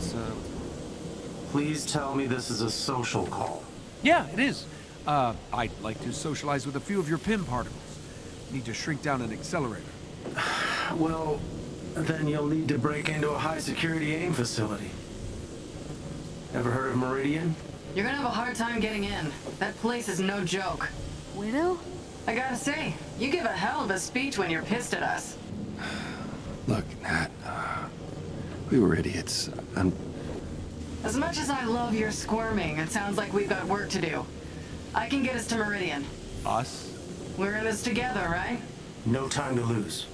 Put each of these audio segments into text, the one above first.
Please tell me this is a social call. Yeah, it is. I'd like to socialize with a few of your PIM particles. Need to shrink down an accelerator. Well, then you'll need to break into a high-security AIM facility. Ever heard of Meridian? You're gonna have a hard time getting in. That place is no joke. Widow? I gotta say, you give a hell of a speech when you're pissed at us. Look, Nat, we were idiots. As much as I love your squirming, it sounds like we've got work to do. I can get us to Meridian. Us? We're in this together, right? No time to lose.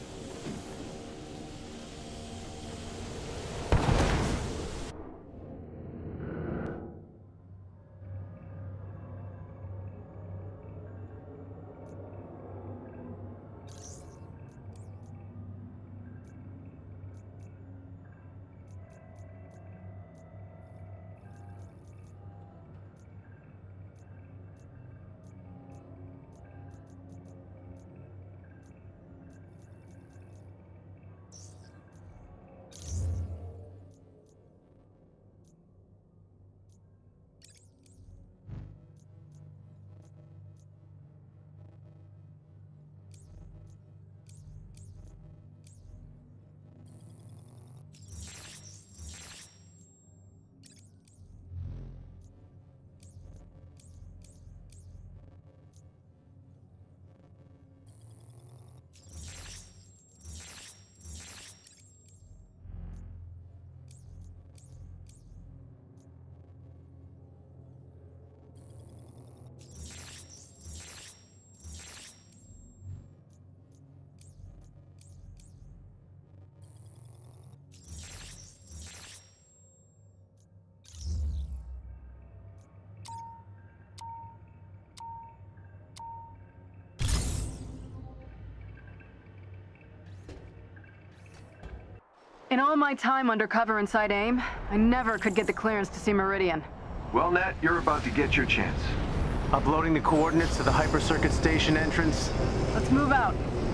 In all my time undercover inside AIM, I never could get the clearance to see Meridian. Well, Nat, you're about to get your chance. Uploading the coordinates to the Hyper Circuit Station entrance. Let's move out.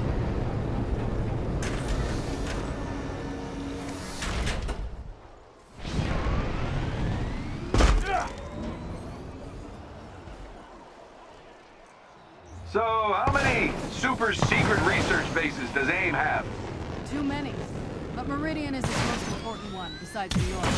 So, how many super secret research bases does AIM have? Too many. But Meridian is its most important one, besides New York.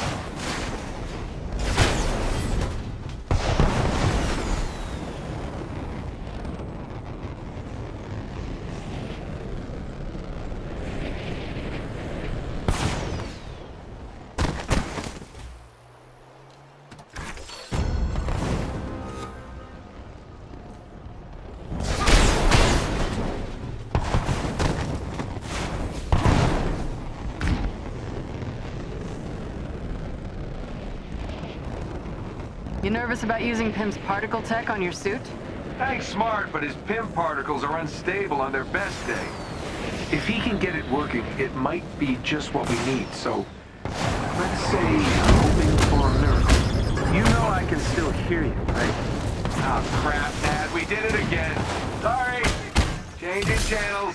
You nervous about using Pim's particle tech on your suit? Hank's smart, but his PIM particles are unstable on their best day. If he can get it working, it might be just what we need, so let's say hoping for a miracle. You know I can still hear you, right? Oh, crap, Nat, we did it again. Sorry. Changing channels.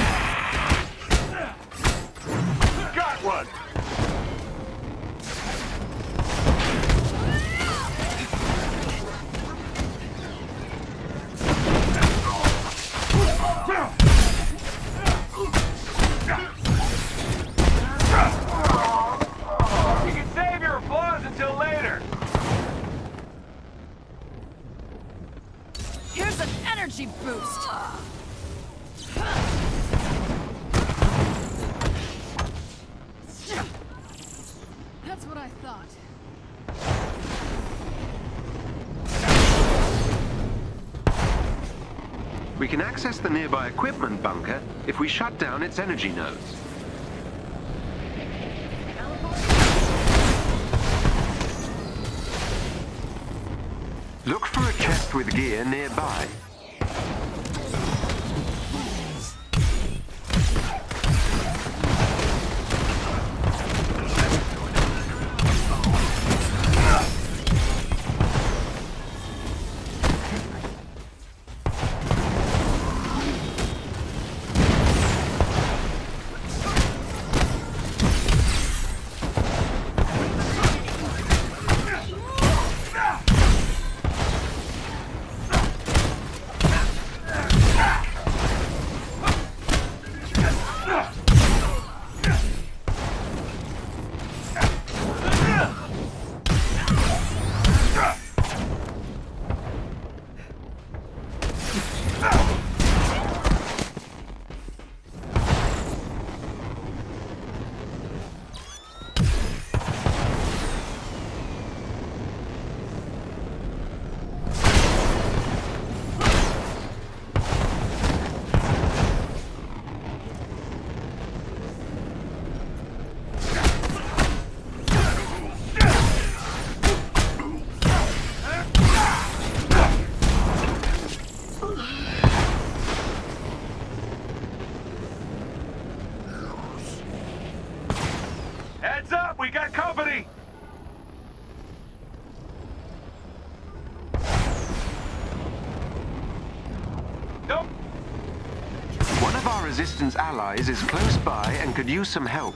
Got one. You can save your applause until later. Here's an energy boost! That's what I thought. We can access the nearby equipment bunker if we shut down its energy nodes. Look for a chest with gear nearby. We got company! Nope. One of our resistance allies is close by and could use some help.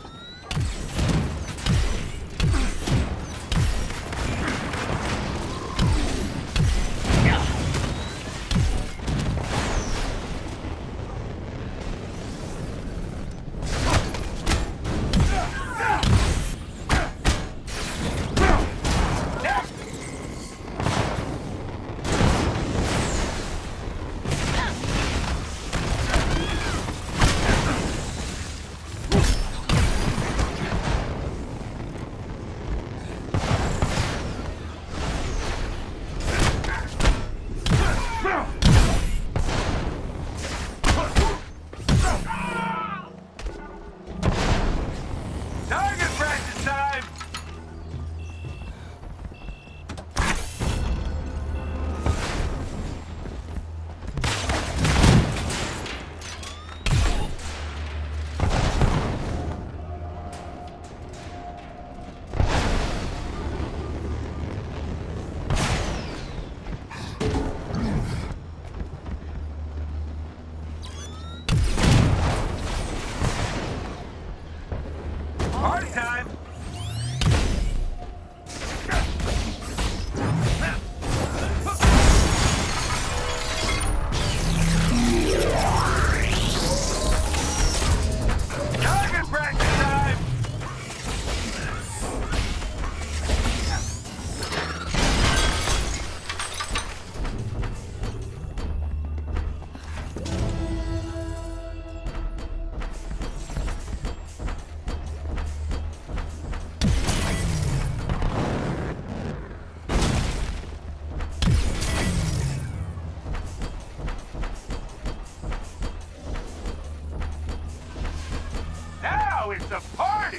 It's a party!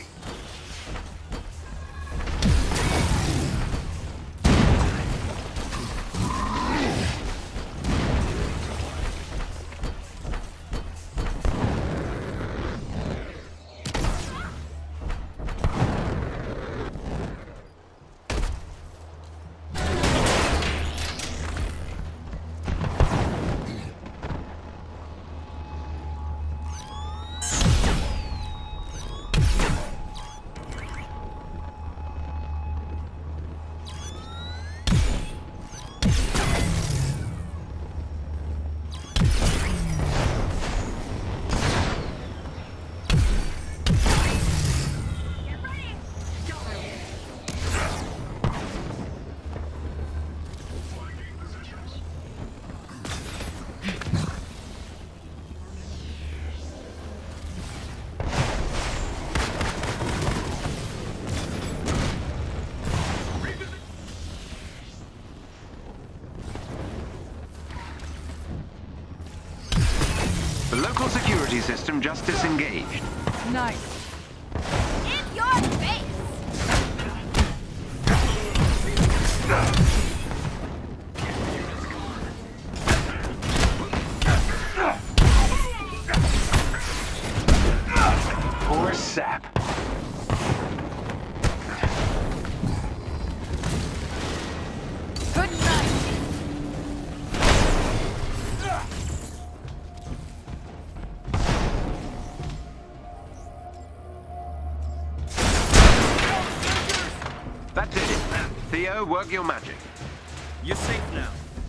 The local security system just disengaged. Nice. In your face! Poor sap. Good night. That did it. Theo, work your magic. You're safe now.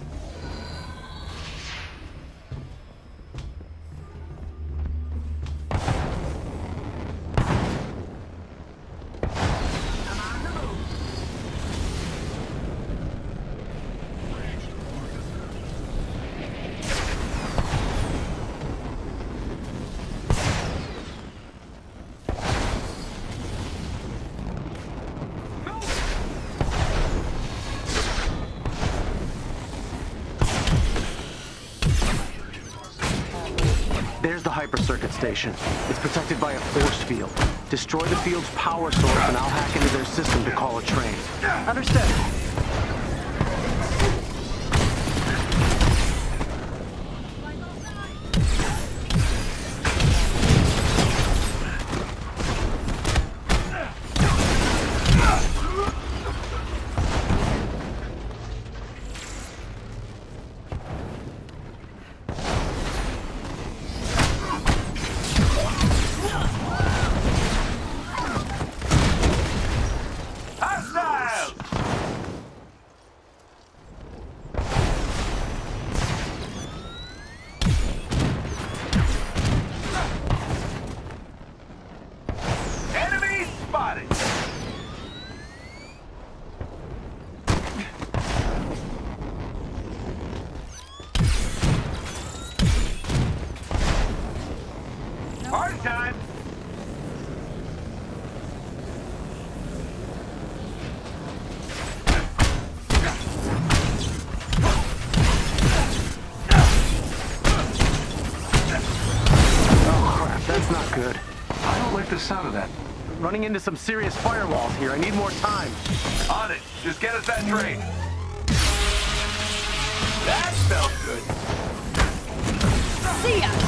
There's the hyper-circuit station. It's protected by a force field. Destroy the field's power source and I'll hack into their system to call a train. Understood. Running into some serious firewalls here. I need more time. On it. Just get us that train. That felt good. See ya!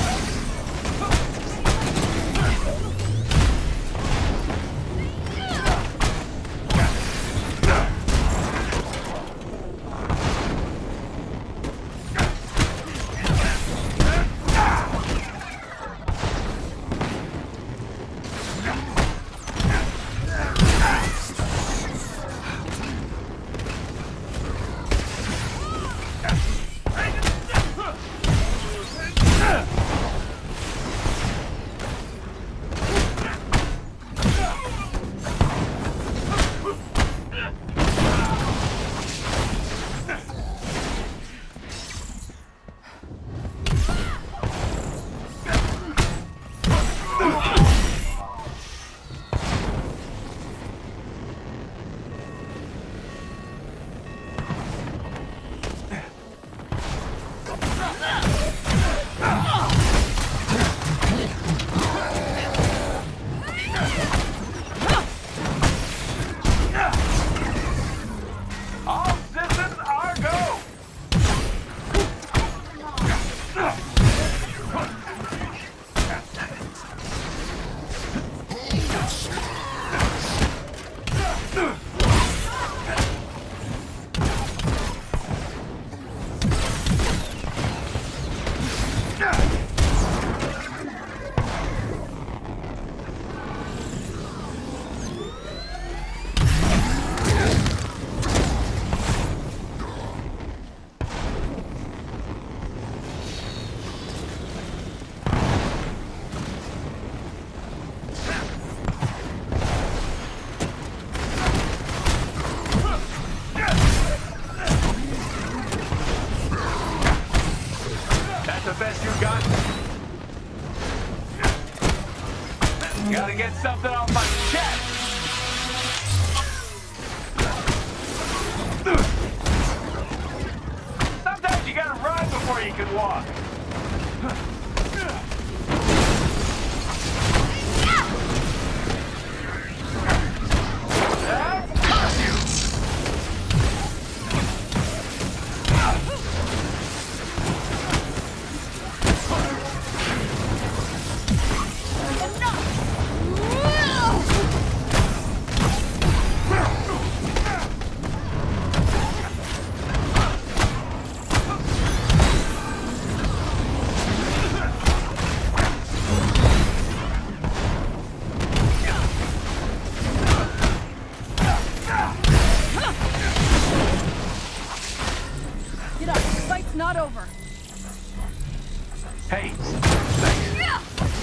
Gotta get something off my chest. Sometimes you gotta run before you can walk. Not over. Hey, thanks.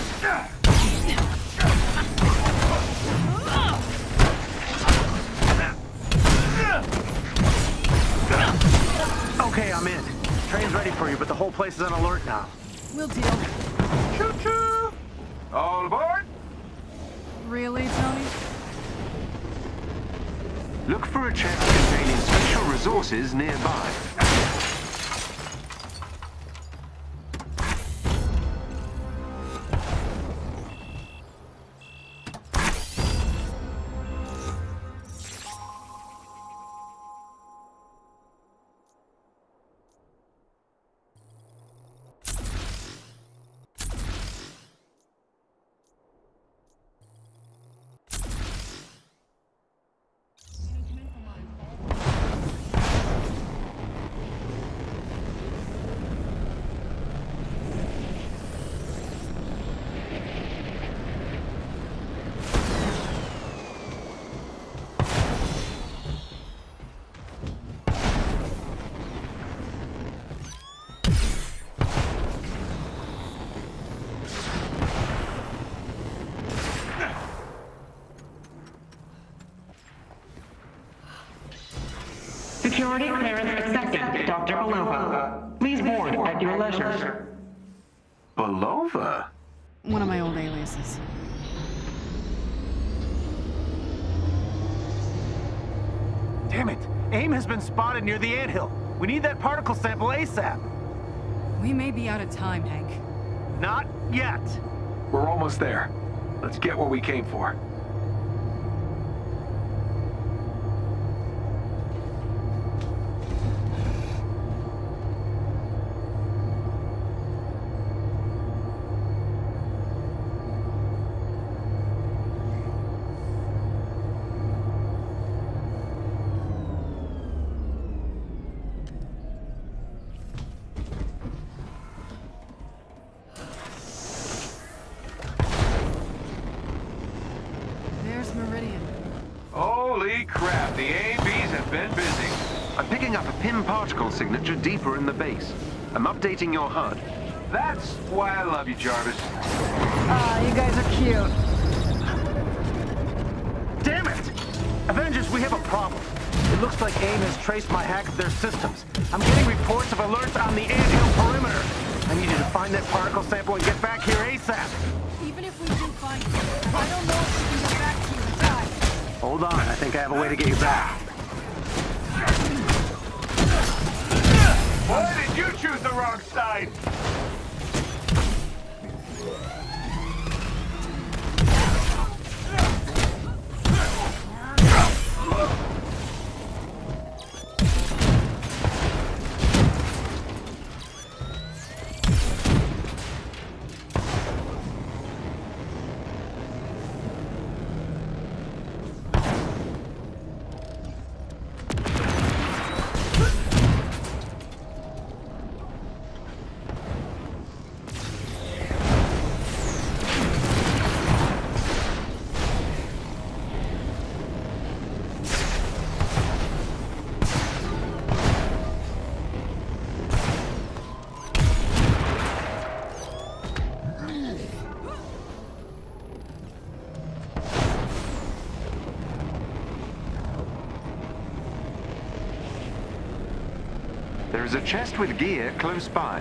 Okay, I'm in. Train's ready for you, but the whole place is on alert now. We'll deal. Choo-choo! All aboard? Really, Tony? Look for a chest containing special resources nearby. Security clearance accepted, Dr. Belova. Please board at your leisure. Belova? One of my old aliases. Damn it! AIM has been spotted near the anthill. We need that particle sample ASAP. We may be out of time, Hank. Not yet. We're almost there. Let's get what we came for. Holy crap, the ABs have been busy. I'm picking up a PIM particle signature deeper in the base. I'm updating your HUD. That's why I love you, Jarvis. Ah, you guys are cute. Damn it! Avengers, we have a problem. It looks like AIM has traced my hack of their systems. I'm getting reports of alerts on the anthill perimeter. I need you to find that particle sample and get back here ASAP. Even if we do find you, I don't know if we can get back to you in time. Hold on, I think I have a way to get you back. Why did you choose the wrong side? There's a chest with gear close by.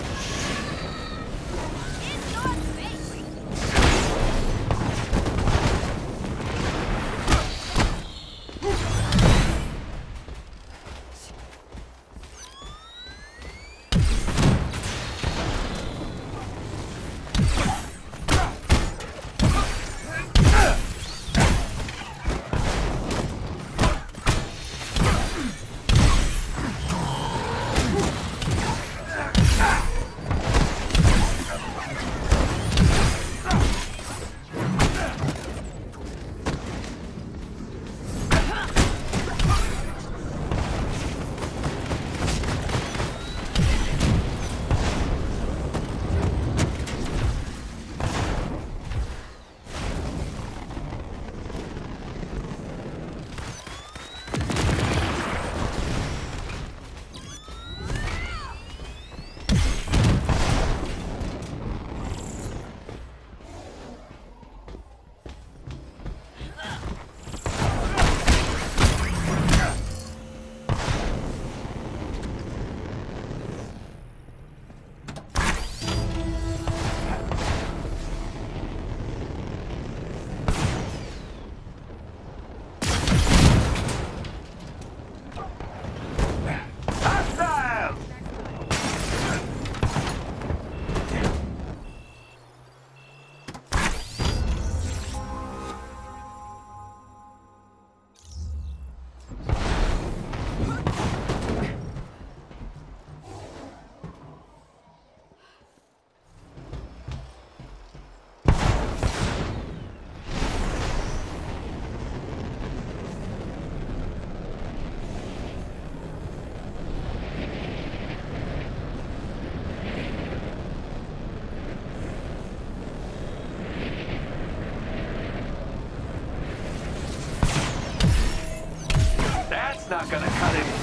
That's not gonna cut it.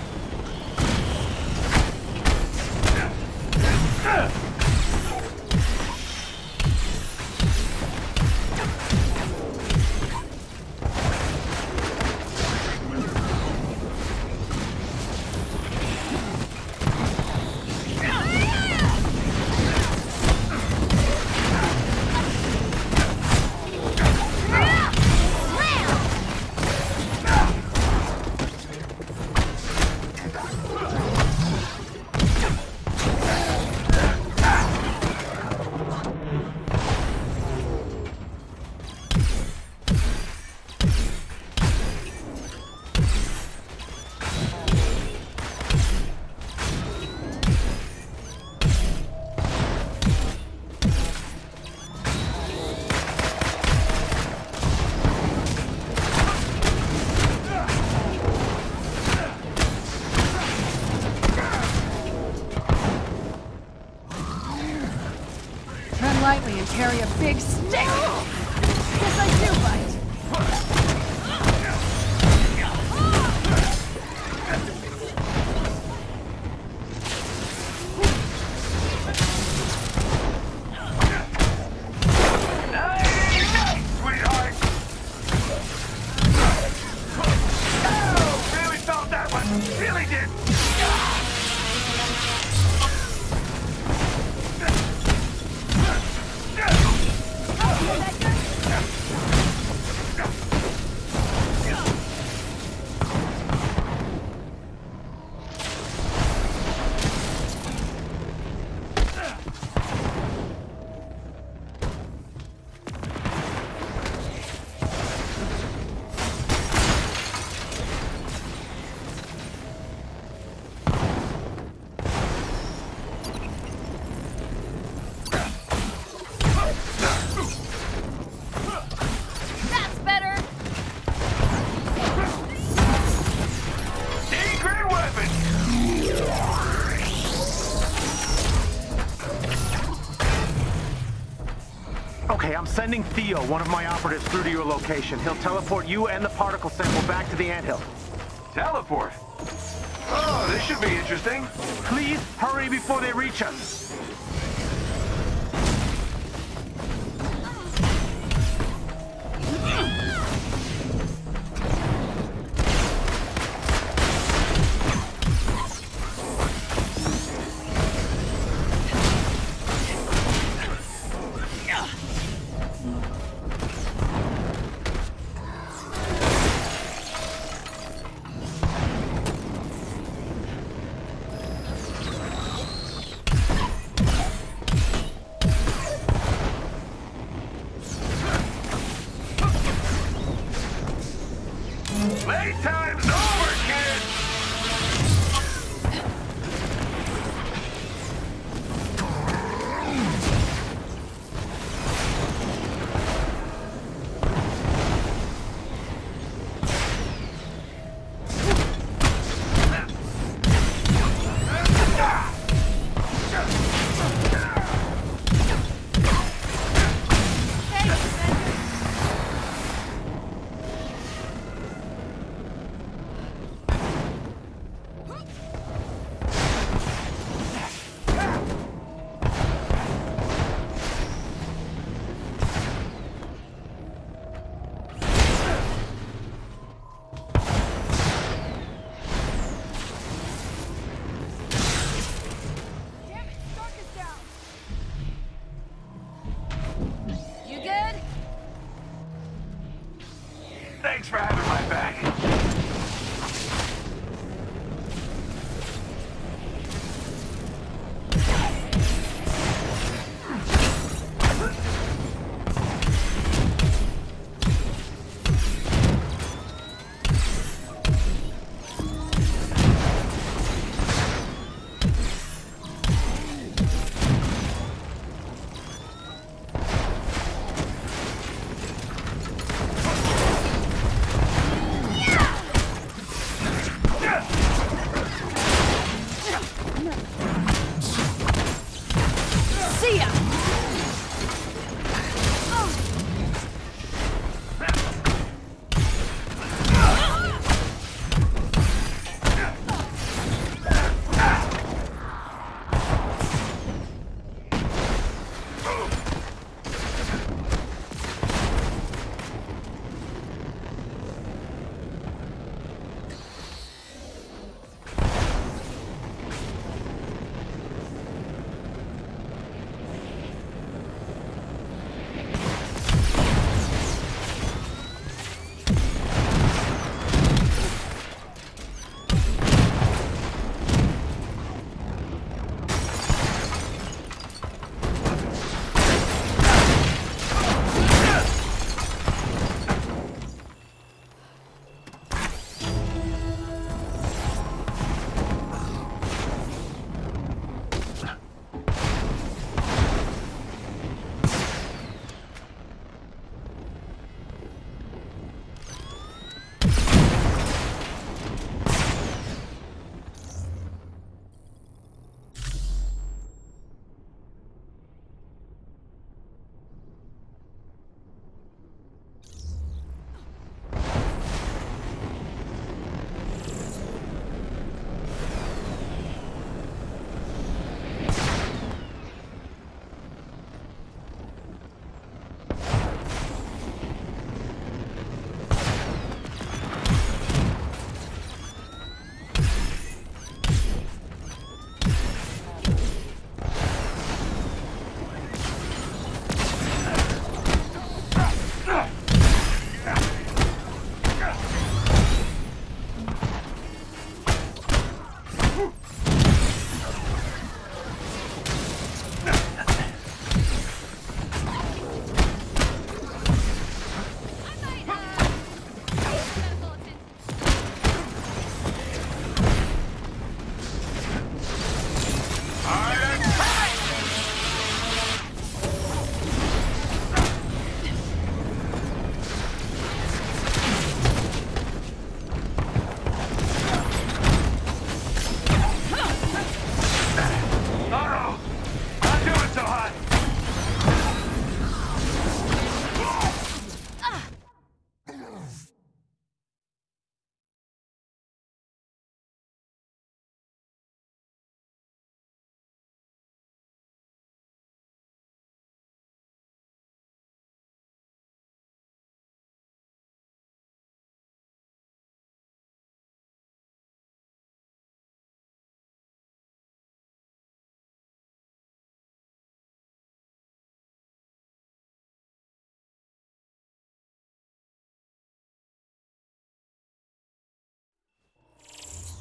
Lightly and carry a big stick. Guess I do bite. Really did! Okay, I'm sending Theo, one of my operatives, through to your location. He'll teleport you and the particle sample back to the anthill. Teleport? Oh, this should be interesting. Please hurry before they reach us. Playtime's over, kids!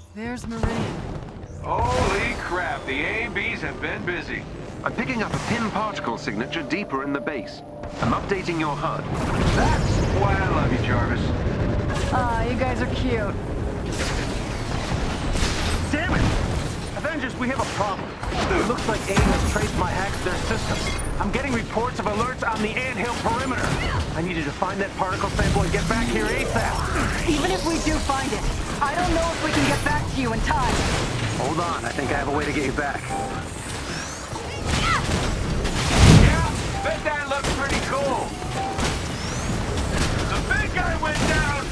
There's Meridian. Holy crap, the A&Bs have been busy. I'm picking up a PIM particle signature deeper in the base. I'm updating your HUD. That's why I love you, Jarvis. Ah, you guys are cute. Damn it! Avengers, we have a problem. It looks like AIM has traced my hack to their systems. I'm getting reports of alerts on the anthill perimeter. I need you to find that particle sample and get back here ASAP. Even if we do find it, I don't know if we can get back to you in time. Hold on, I think I have a way to get you back. Yeah, bet that looks pretty cool. The big guy went down.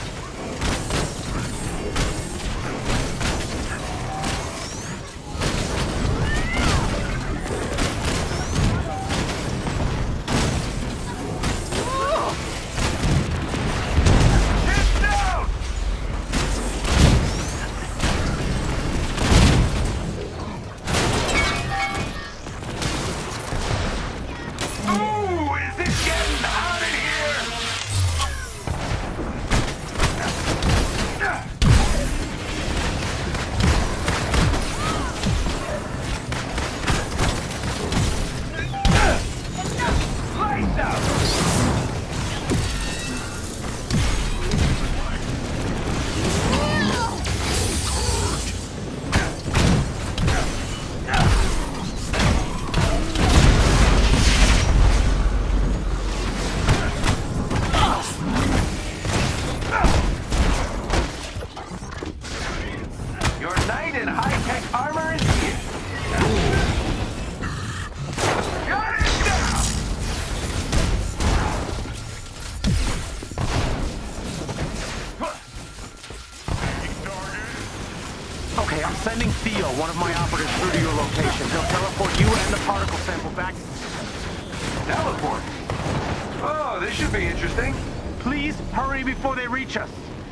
Okay, I'm sending Theo, one of my operatives, through to your location. He'll teleport you and the particle sample back. Teleport? Oh, this should be interesting. Please hurry before they reach us.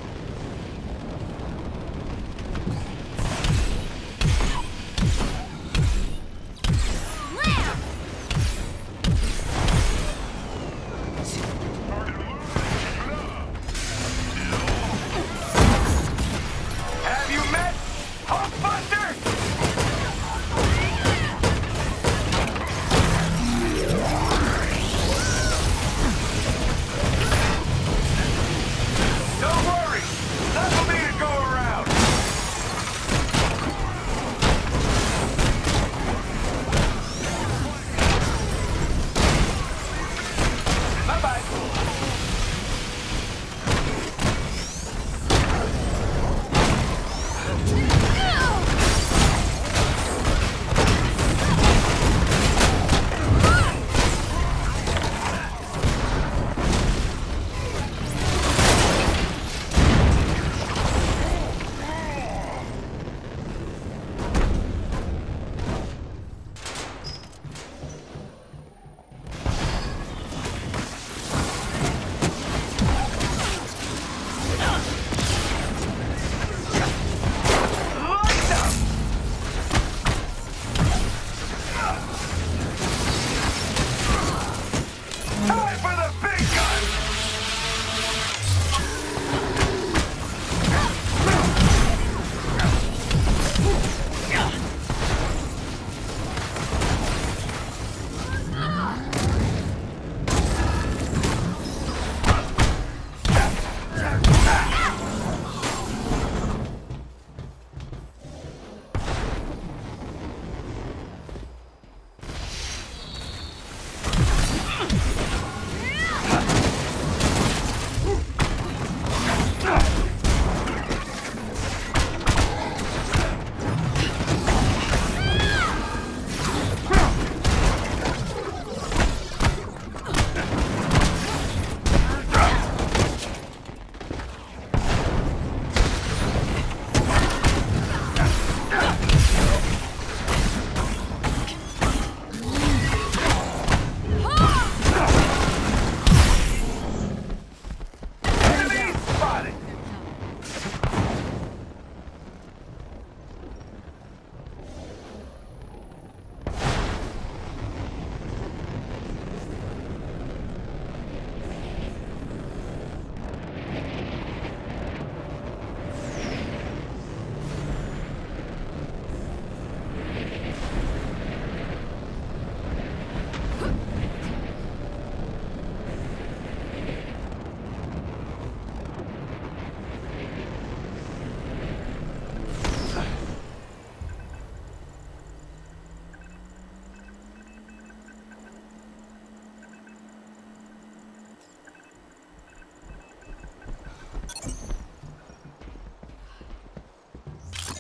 Have you met Hulkbuster? Don't worry.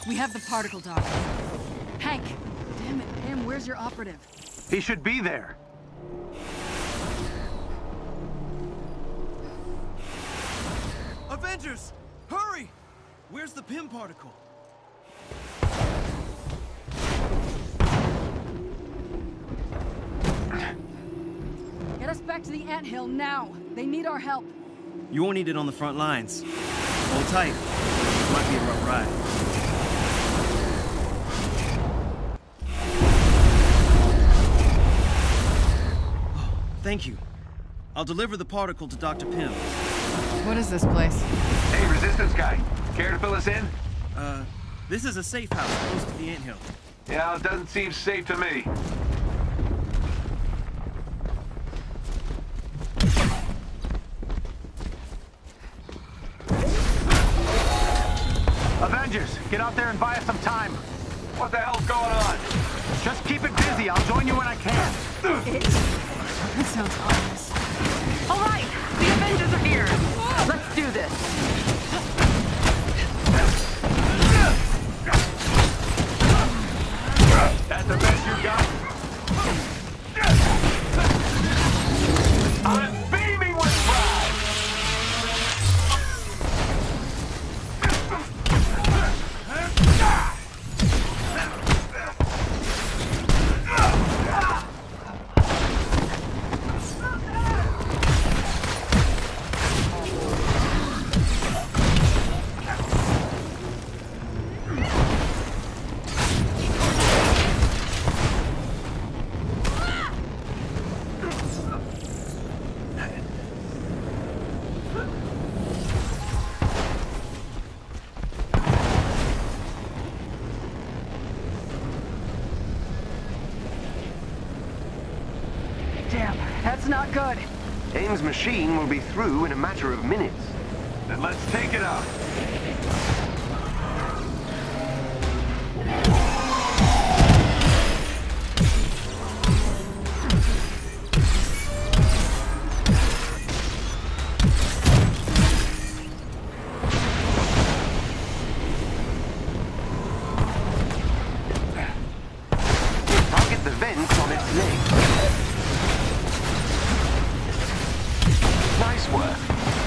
We have the particle dog. Hank! Damn it, Pim, where's your operative? He should be there. Avengers! Hurry! Where's the Pym particle? Get us back to the anthill now. They need our help. You won't need it on the front lines. Hold tight. It might be a rough ride. Oh, thank you. I'll deliver the particle to Dr. Pym. What is this place? Hey, Resistance guy. Care to fill us in? This is a safe house close to the anthill. Yeah, it doesn't seem safe to me. Avengers, get out there and buy us some time. What the hell's going on? Just keep it busy. I'll join you when I can. That sounds ominous. All right, the Avengers are here. Let's do this. That's the best you got? I'm beaming with pride! Damn, that's not good. AIM's machine will be through in a matter of minutes. Then let's take it out. Target the vents on its legs. Nice work.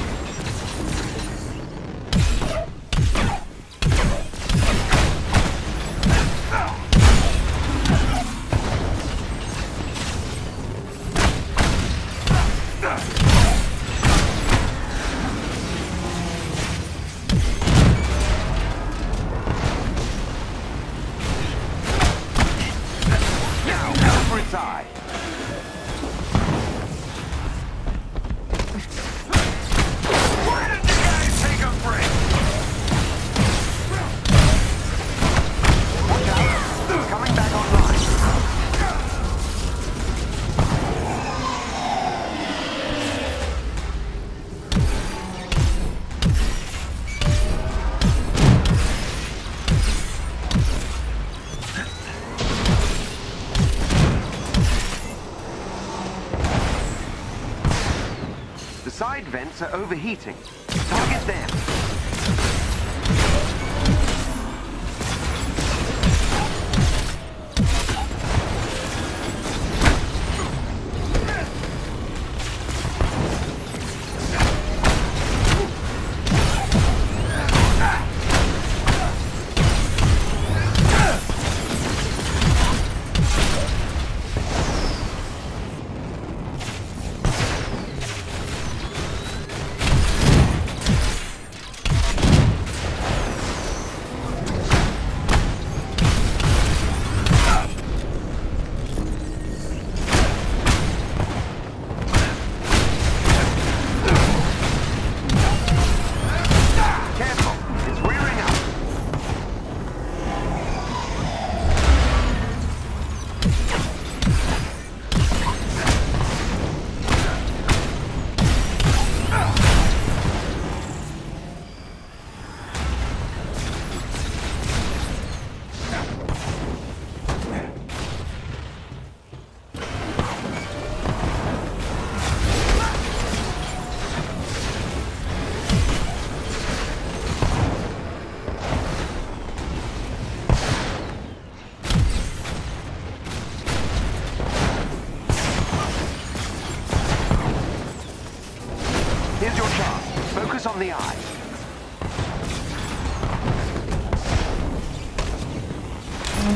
Now, go for its eye. Why did you guys take a break? Watch out. It's coming back online. The side vents are overheating. Target them.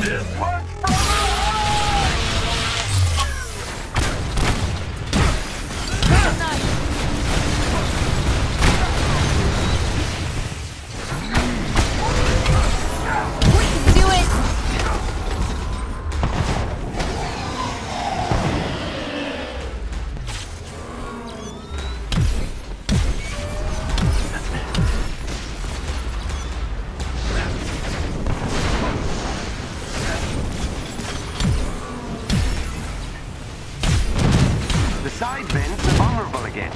The side vents are vulnerable again.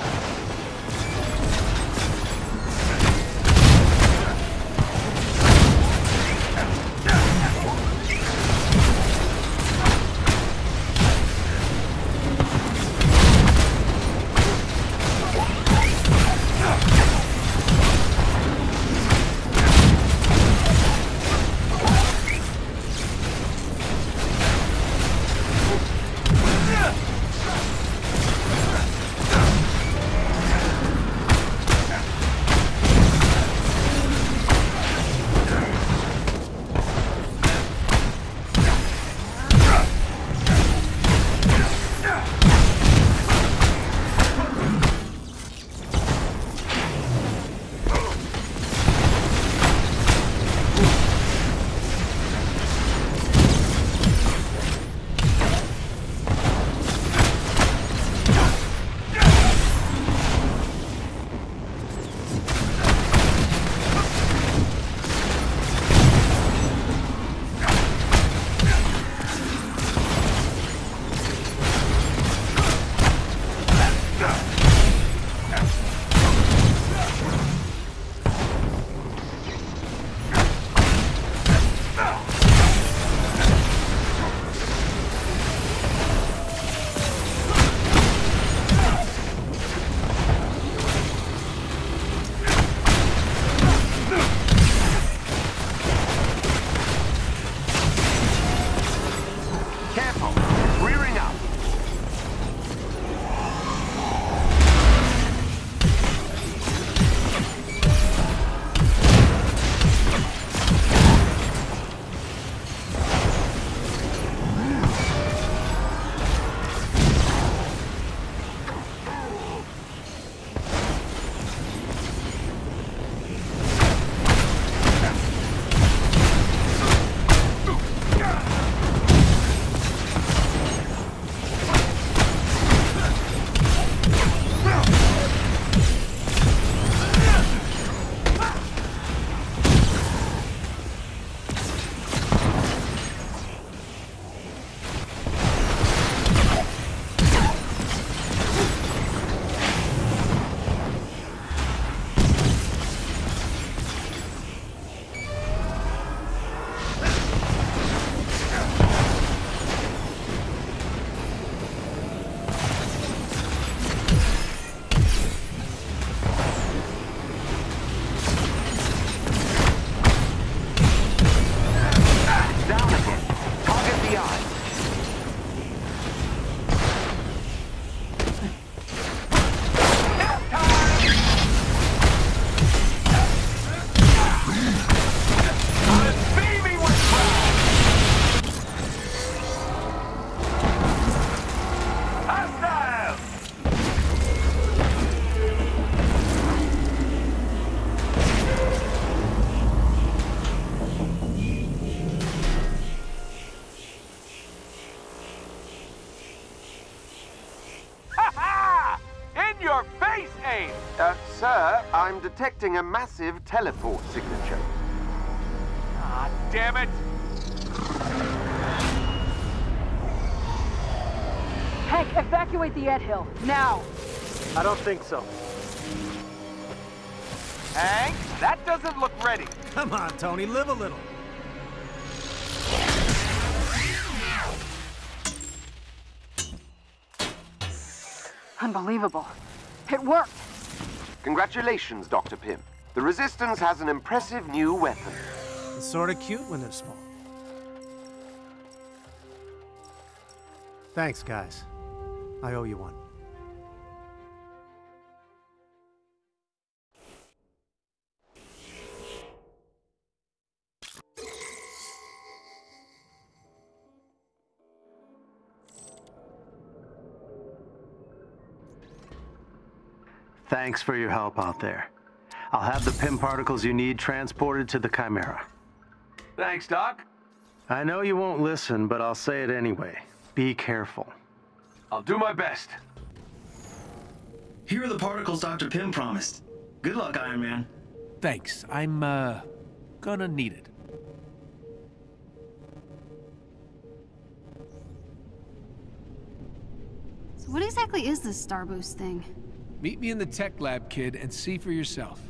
Sir, I'm detecting a massive teleport signature. Ah, damn it! Hank, evacuate the anthill, now! I don't think so. Hank, that doesn't look ready. Come on, Tony, live a little. Unbelievable. It worked! Congratulations, Dr. Pym. The Resistance has an impressive new weapon. It's sort of cute when they're small. Thanks, guys. I owe you one. Thanks for your help out there. I'll have the PIM particles you need transported to the Chimera. Thanks, Doc. I know you won't listen, but I'll say it anyway. Be careful. I'll do my best. Here are the particles Dr. Pym promised. Good luck, Iron Man. Thanks. I'm, gonna need it. So what exactly is this Star Boost thing? Meet me in the tech lab, kid, and see for yourself.